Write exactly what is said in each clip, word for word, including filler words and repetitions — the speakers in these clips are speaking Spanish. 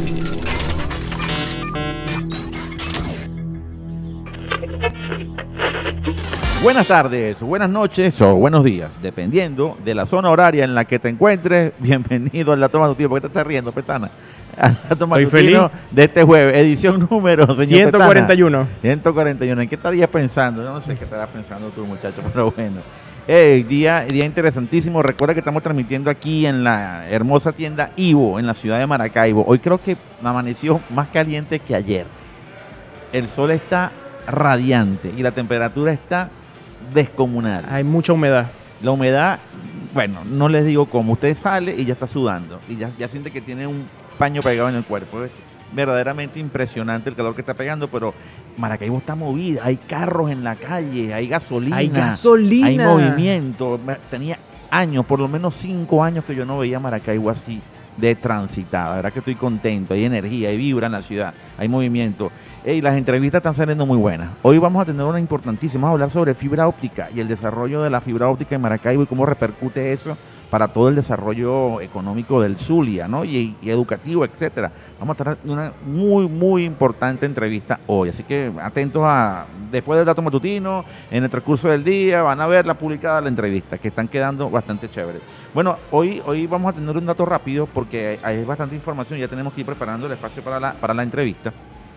Buenas tardes, buenas noches o buenos días, dependiendo de la zona horaria en la que te encuentres. Bienvenido al Dato Matutino. ¿Por qué te estás riendo, Petana? Al Dato Matutino de este jueves, edición número, señor ciento cuarenta y uno. Petana. ciento cuarenta y uno. ¿En qué estarías pensando? Yo no sé qué estarás pensando tú, muchacho, pero bueno. Hey, día, día interesantísimo. Recuerda que estamos transmitiendo aquí en la hermosa tienda Ivo, en la ciudad de Maracaibo. Hoy creo que amaneció más caliente que ayer. El sol está radiante y la temperatura está descomunal. Hay mucha humedad. La humedad, bueno, no les digo cómo. Usted sale y ya está sudando y ya, ya siente que tiene un paño pegado en el cuerpo. Es verdaderamente impresionante el calor que está pegando, pero Maracaibo está movida. Hay carros en la calle, hay gasolina. Hay gasolina. Hay movimiento. Tenía años, por lo menos cinco años que yo no veía Maracaibo así de transitada. La verdad que estoy contento. Hay energía, hay vibra en la ciudad, hay movimiento. Y las entrevistas están saliendo muy buenas. Hoy vamos a tener una importantísima. Vamos a hablar sobre fibra óptica y el desarrollo de la fibra óptica en Maracaibo y cómo repercute eso para todo el desarrollo económico del Zulia, ¿no? Y, y educativo, etcétera. Vamos a tener una muy, muy importante entrevista hoy. Así que atentos a, después del Dato Matutino, en el transcurso del día, van a ver la publicada la entrevista, que están quedando bastante chéveres. Bueno, hoy, hoy vamos a tener un dato rápido porque hay, hay bastante información. Ya tenemos que ir preparando el espacio para la, para la entrevista.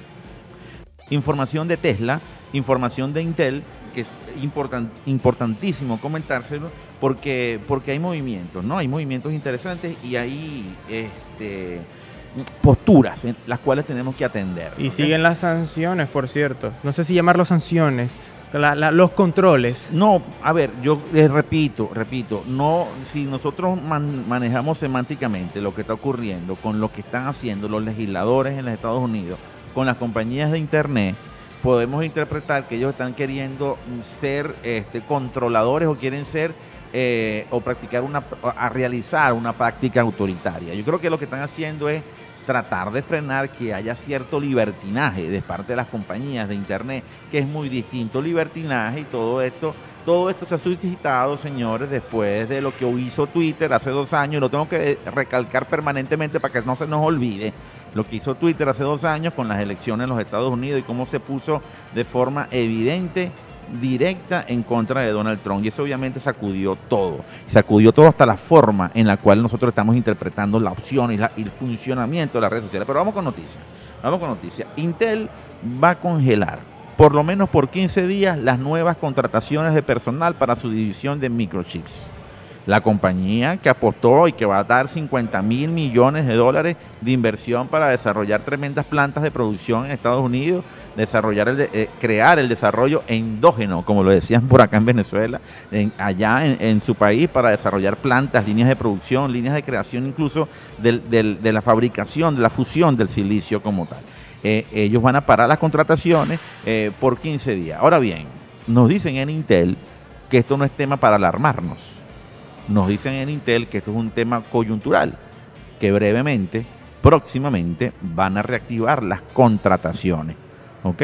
Información de Tesla, información de Intel, que es important, importantísimo comentárselo porque, porque hay movimientos, ¿no? Hay movimientos interesantes y hay este, posturas en las cuales tenemos que atender. Y ¿okay? siguen las sanciones, por cierto. No sé si llamarlo sanciones, la, la, los controles. No, a ver, yo les repito, repito, no, si nosotros man, manejamos semánticamente lo que está ocurriendo con lo que están haciendo los legisladores en los Estados Unidos, con las compañías de internet, podemos interpretar que ellos están queriendo ser este, controladores o quieren ser eh, o practicar una, a realizar una práctica autoritaria. Yo creo que lo que están haciendo es tratar de frenar que haya cierto libertinaje de parte de las compañías de internet, que es muy distinto. Libertinaje y todo esto, todo esto se ha suscitado, señores, después de lo que hizo Twitter hace dos años. Lo tengo que recalcar permanentemente para que no se nos olvide. Lo que hizo Twitter hace dos años con las elecciones en los Estados Unidos y cómo se puso de forma evidente, directa en contra de Donald Trump. Y eso obviamente sacudió todo. Sacudió todo hasta la forma en la cual nosotros estamos interpretando la opción y, la, y el funcionamiento de las redes sociales. Pero vamos con noticias. Vamos con noticias. Intel va a congelar, por lo menos por quince días, las nuevas contrataciones de personal para su división de microchips. La compañía que apostó y que va a dar cincuenta mil millones de dólares de inversión para desarrollar tremendas plantas de producción en Estados Unidos, desarrollar el de, eh, crear el desarrollo endógeno, como lo decían por acá en Venezuela, en, allá en, en su país, para desarrollar plantas, líneas de producción, líneas de creación incluso del, del, de la fabricación, de la fusión del silicio como tal. Eh, ellos van a parar las contrataciones eh, por quince días. Ahora bien, nos dicen en Intel que esto no es tema para alarmarnos. Nos dicen en Intel que esto es un tema coyuntural, que brevemente, próximamente, van a reactivar las contrataciones. ¿Ok?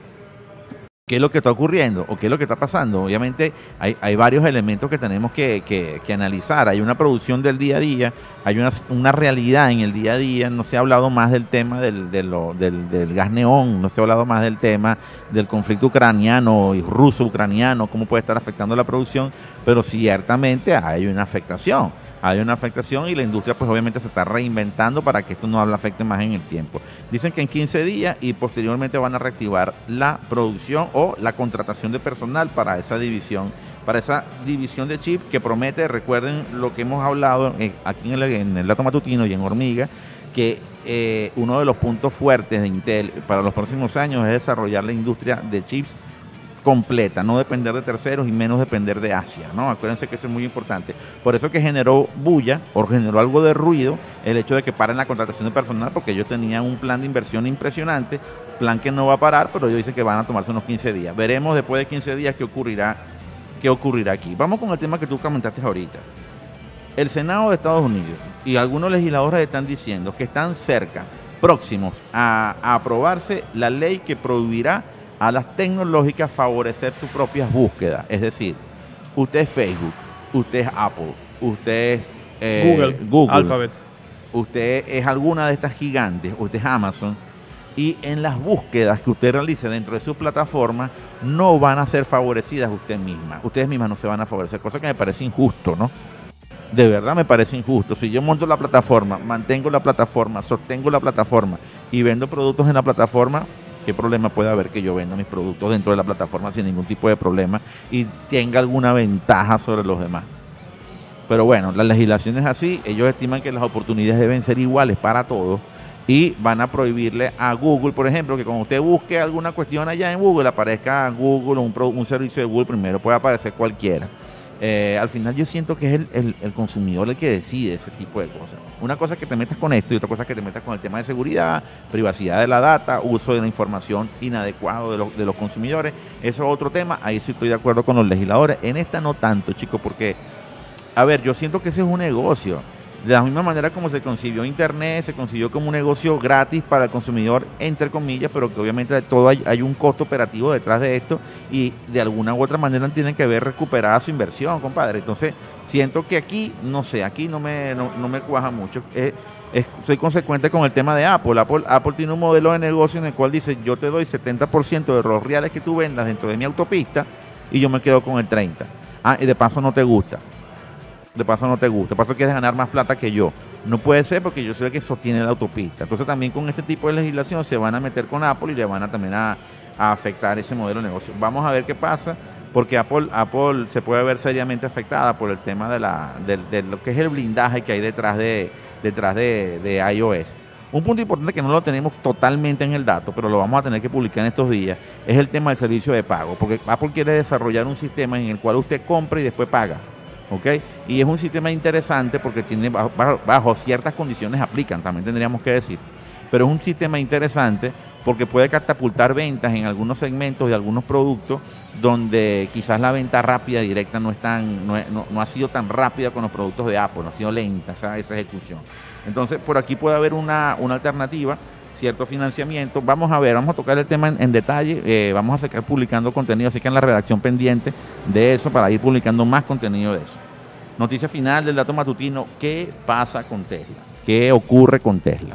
¿Qué es lo que está ocurriendo o qué es lo que está pasando? Obviamente hay, hay varios elementos que tenemos que, que, que analizar. Hay una producción del día a día, hay una, una realidad en el día a día. No se ha hablado más del tema del, de lo, del, del gas neón, no se ha hablado más del tema del conflicto ucraniano y ruso-ucraniano, cómo puede estar afectando la producción, pero ciertamente hay una afectación. Hay una afectación y la industria pues obviamente se está reinventando para que esto no le afecte más en el tiempo. Dicen que en quince días y posteriormente van a reactivar la producción o la contratación de personal para esa división, para esa división de chip que promete, recuerden lo que hemos hablado aquí en el, en el Dato Matutino y en Hormiga, que eh, uno de los puntos fuertes de Intel para los próximos años es desarrollar la industria de chips completa, no depender de terceros y menos depender de Asia, ¿no? Acuérdense que eso es muy importante. Por eso que generó bulla o generó algo de ruido el hecho de que paren la contratación de personal, porque ellos tenían un plan de inversión impresionante, plan que no va a parar, pero ellos dicen que van a tomarse unos quince días. Veremos después de quince días qué ocurrirá, qué ocurrirá aquí. Vamos con el tema que tú comentaste ahorita. El Senado de Estados Unidos y algunos legisladores están diciendo que están cerca, próximos a, a aprobarse la ley que prohibirá a las tecnológicas favorecer sus propias búsquedas. Es decir, usted es Facebook, usted es Apple, usted es eh, Google, Google, Alphabet. usted es alguna de estas gigantes, usted es Amazon, y en las búsquedas que usted realice dentro de su plataforma no van a ser favorecidas usted misma. Ustedes mismas no se van a favorecer, cosa que me parece injusto, ¿no? De verdad me parece injusto. Si yo monto la plataforma, mantengo la plataforma, sostengo la plataforma y vendo productos en la plataforma, ¿qué problema puede haber que yo venda mis productos dentro de la plataforma sin ningún tipo de problema y tenga alguna ventaja sobre los demás? Pero bueno, la legislación es así. Ellos estiman que las oportunidades deben ser iguales para todos y van a prohibirle a Google, por ejemplo, que cuando usted busque alguna cuestión allá en Google, aparezca Google o un, un servicio de Google primero, puede aparecer cualquiera. Eh, al final yo siento que es el, el, el consumidor el que decide ese tipo de cosas. Una cosa es que te metas con esto y otra cosa es que te metas con el tema de seguridad, privacidad de la data, uso de la información inadecuado de, lo, de los consumidores. Eso es otro tema, ahí sí estoy de acuerdo con los legisladores. En esta no tanto, chicos, porque, a ver, yo siento que ese es un negocio. De la misma manera como se concibió Internet, se concibió como un negocio gratis para el consumidor, entre comillas, pero que obviamente de todo hay, hay un costo operativo detrás de esto y de alguna u otra manera tienen que ver recuperada su inversión, compadre. Entonces, siento que aquí, no sé, aquí no me, no, no me cuaja mucho. Eh, es, soy consecuente con el tema de Apple. Apple. Apple tiene un modelo de negocio en el cual dice, yo te doy setenta por ciento de los reales que tú vendas dentro de mi autopista y yo me quedo con el treinta por ciento. Ah, y de paso no te gusta. De paso no te gusta, de paso quieres ganar más plata que yo. No puede ser porque yo soy el que sostiene la autopista. Entonces también con este tipo de legislación se van a meter con Apple y le van a también a, a afectar ese modelo de negocio. Vamos a ver qué pasa, porque Apple, Apple se puede ver seriamente afectada por el tema de, la, de, de lo que es el blindaje que hay detrás de, detrás de, de iOS. Un punto importante que no lo tenemos totalmente en el dato, pero lo vamos a tener que publicar en estos días, es el tema del servicio de pago, porque Apple quiere desarrollar un sistema en el cual usted compra y después paga. ¿Ok? Y es un sistema interesante porque tiene bajo, bajo, bajo ciertas condiciones aplican, también tendríamos que decir. Pero es un sistema interesante porque puede catapultar ventas en algunos segmentos de algunos productos donde quizás la venta rápida directa no, es tan, no, no, no ha sido tan rápida con los productos de Apple, no ha sido lenta esa, esa ejecución. Entonces, por aquí puede haber una, una alternativa, cierto financiamiento. Vamos a ver, vamos a tocar el tema en, en detalle, eh, vamos a seguir publicando contenido, así que en la redacción pendiente de eso para ir publicando más contenido de eso. Noticia final del dato matutino, ¿qué pasa con Tesla? ¿Qué ocurre con Tesla?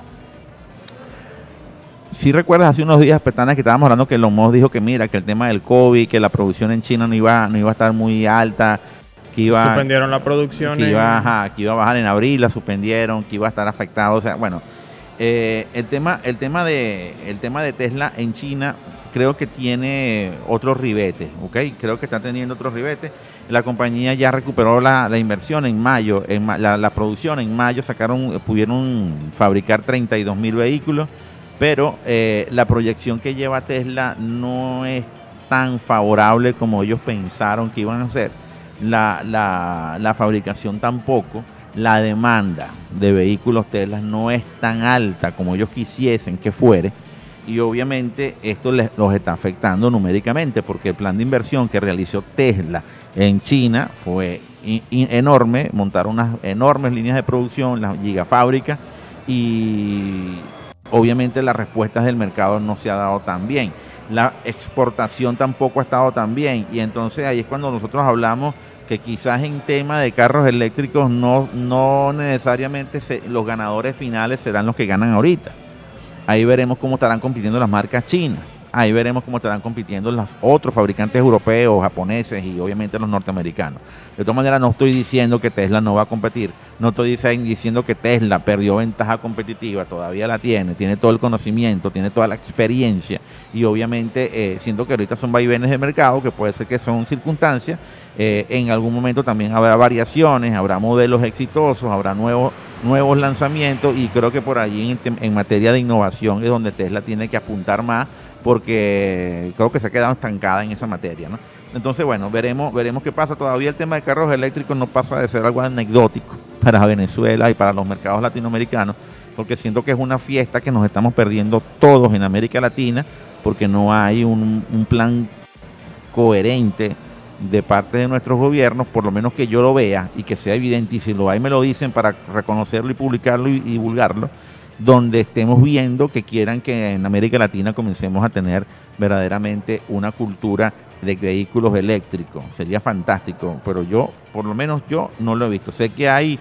Si recuerdas hace unos días, Petana, que estábamos hablando que Elon Musk dijo que mira, que el tema del COVID, que la producción en China no iba, no iba a estar muy alta, que iba... Suspendieron la producción. Que, en... iba, ajá, que iba a bajar en abril, la suspendieron, que iba a estar afectado, o sea, bueno... Eh, el tema, el tema de, el tema de Tesla en China creo que tiene otros ribetes, ¿ok? Creo que está teniendo otros ribetes. La compañía ya recuperó la, la inversión en mayo, en la, la producción en mayo sacaron, pudieron fabricar treinta y dos mil vehículos, pero eh, la proyección que lleva Tesla no es tan favorable como ellos pensaron que iban a hacer. La, la, la fabricación tampoco. La demanda de vehículos Tesla no es tan alta como ellos quisiesen que fuere y obviamente esto les, los está afectando numéricamente porque el plan de inversión que realizó Tesla en China fue in, in, enorme, montaron unas enormes líneas de producción, las gigafábricas y obviamente las respuestas del mercado no se ha dado tan bien. La exportación tampoco ha estado tan bien y entonces ahí es cuando nosotros hablamos que quizás en tema de carros eléctricos no, no necesariamente se, los ganadores finales serán los que ganan ahorita. Ahí veremos cómo estarán compitiendo las marcas chinas. Ahí veremos cómo estarán compitiendo los otros fabricantes europeos, japoneses y obviamente los norteamericanos. De todas maneras, no estoy diciendo que Tesla no va a competir. No estoy diciendo que Tesla perdió ventaja competitiva. Todavía la tiene. Tiene todo el conocimiento, tiene toda la experiencia. Y obviamente, eh, siento que ahorita son vaivenes de mercado, que puede ser que son circunstancias. Eh, en algún momento también habrá variaciones, habrá modelos exitosos, habrá nuevos, nuevos lanzamientos. Y creo que por allí, en, en materia de innovación, es donde Tesla tiene que apuntar más, porque creo que se ha quedado estancada en esa materia, ¿no? Entonces, bueno, veremos, veremos qué pasa. Todavía el tema de carros eléctricos no pasa de ser algo anecdótico para Venezuela y para los mercados latinoamericanos, porque siento que es una fiesta que nos estamos perdiendo todos en América Latina, porque no hay un, un plan coherente de parte de nuestros gobiernos, por lo menos que yo lo vea y que sea evidente, y si lo hay me lo dicen para reconocerlo y publicarlo y, y divulgarlo, donde estemos viendo que quieran que en América Latina comencemos a tener verdaderamente una cultura de vehículos eléctricos. Sería fantástico, pero yo, por lo menos yo, no lo he visto. Sé que hay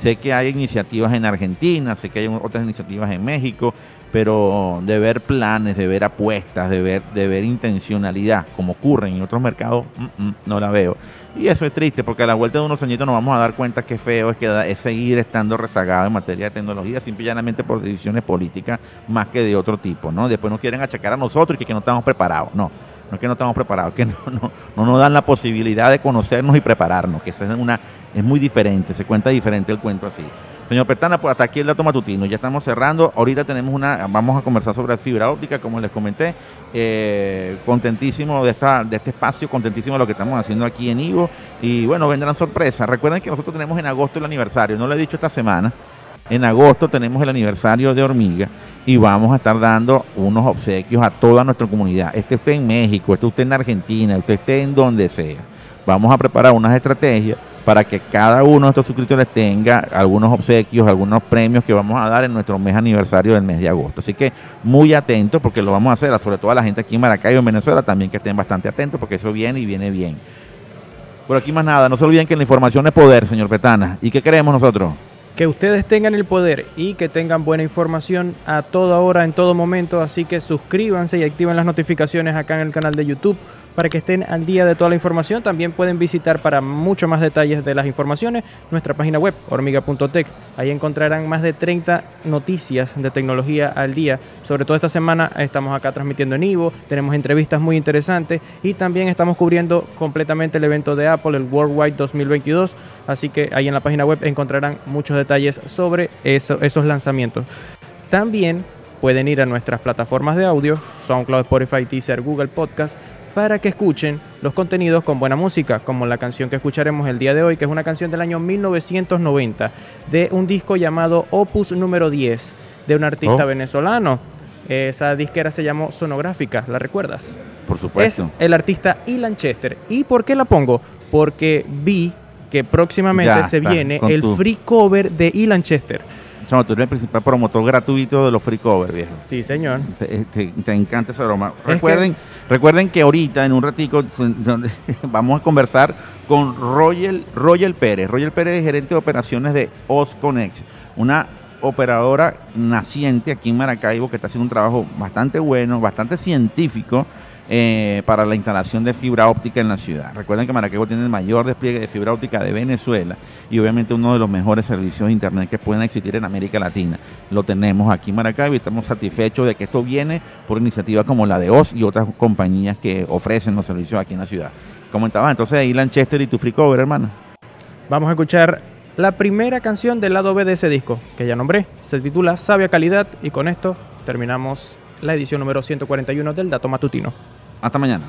Sé que hay iniciativas en Argentina, sé que hay otras iniciativas en México, pero de ver planes, de ver apuestas, de ver, de ver intencionalidad, como ocurre en otros mercados, mm, mm, no la veo. Y eso es triste, porque a la vuelta de unos añitos nos vamos a dar cuenta que feo es, que es seguir estando rezagado en materia de tecnología, simple y llanamente por decisiones políticas más que de otro tipo, ¿no? Después nos quieren achacar a nosotros y que, que no estamos preparados. No, no es que no estamos preparados, es que no, no, no nos dan la posibilidad de conocernos y prepararnos, que eso es, una, es muy diferente, se cuenta diferente el cuento así. Señor Petana, pues hasta aquí el dato matutino. Ya estamos cerrando. Ahorita tenemos una, vamos a conversar sobre la fibra óptica, como les comenté. Eh, contentísimo de esta, de este espacio, contentísimo de lo que estamos haciendo aquí en Ivo. Y bueno, vendrán sorpresas. Recuerden que nosotros tenemos en agosto el aniversario. No lo he dicho esta semana. En agosto tenemos el aniversario de Hormiga y vamos a estar dando unos obsequios a toda nuestra comunidad. Esté usted en México, esté usted en Argentina, usted esté en donde sea. Vamos a preparar unas estrategias para que cada uno de estos suscriptores tenga algunos obsequios, algunos premios que vamos a dar en nuestro mes aniversario del mes de agosto. Así que muy atentos, porque lo vamos a hacer, sobre todo a la gente aquí en Maracaibo, en Venezuela, también que estén bastante atentos, porque eso viene y viene bien. Por aquí más nada, no se olviden que la información es poder, señor Petana. ¿Y qué queremos nosotros? Que ustedes tengan el poder y que tengan buena información a toda hora, en todo momento. Así que suscríbanse y activen las notificaciones acá en el canal de YouTube para que estén al día de toda la información. También pueden visitar para mucho más detalles de las informaciones nuestra página web, hormiga punto tech. Ahí encontrarán más de treinta noticias de tecnología al día. Sobre todo esta semana estamos acá transmitiendo en Ivo, tenemos entrevistas muy interesantes y también estamos cubriendo completamente el evento de Apple, el Worldwide dos mil veintidós. Así que ahí en la página web encontrarán muchos detalles sobre eso, esos lanzamientos. También pueden ir a nuestras plataformas de audio, SoundCloud, Spotify, Deezer, Google Podcast, para que escuchen los contenidos con buena música, como la canción que escucharemos el día de hoy, que es una canción del año mil novecientos noventa, de un disco llamado Opus número diez, de un artista oh. venezolano. Esa disquera se llamó Sonográfica, ¿la recuerdas? Por supuesto. Es el artista Ilan Chester. ¿Y por qué la pongo? Porque vi que próximamente ya se está, viene el tu... free cover de Ilan Chester. No, tú eres el principal promotor gratuito de los free covers, viejo. Sí, señor. Te, te, te encanta esa broma. Recuerden que... recuerden que ahorita, en un ratico, vamos a conversar con Royal, Royal Pérez. Royal Pérez es gerente de operaciones de OzConnex, una operadora naciente aquí en Maracaibo que está haciendo un trabajo bastante bueno, bastante científico, Eh, para la instalación de fibra óptica en la ciudad. Recuerden que Maracaibo tiene el mayor despliegue de fibra óptica de Venezuela y obviamente uno de los mejores servicios de internet que pueden existir en América Latina. Lo tenemos aquí en Maracaibo y estamos satisfechos de que esto viene por iniciativas como la de Oz y otras compañías que ofrecen los servicios aquí en la ciudad. Comentaba entonces Ilan Chester y tu free cover, hermano. Vamos a escuchar la primera canción del lado B de ese disco, que ya nombré. Se titula Sabia Calidad y con esto terminamos la edición número ciento cuarenta y uno del Dato Matutino. Hasta mañana.